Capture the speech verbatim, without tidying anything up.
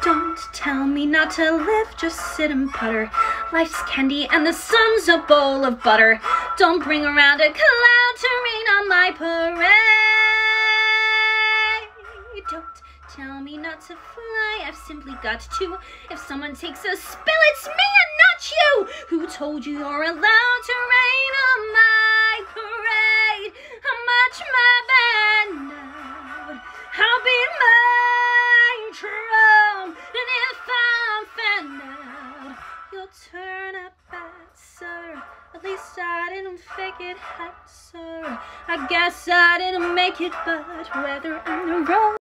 Don't tell me not to live, just sit and putter. Life's candy and the sun's a bowl of butter. Don't bring around a cloud to rain on my parade. Don't tell me not to fly, I've simply got to. If someone takes a spill, it's me and not you. Who told you you're allowed to rain on my parade? How much my band out, I'll be my drum. And if I'm found out, you'll turn up bad, sir. At least I didn't fake it, hot, sir. I guess I didn't make it, but whether I'm the wrong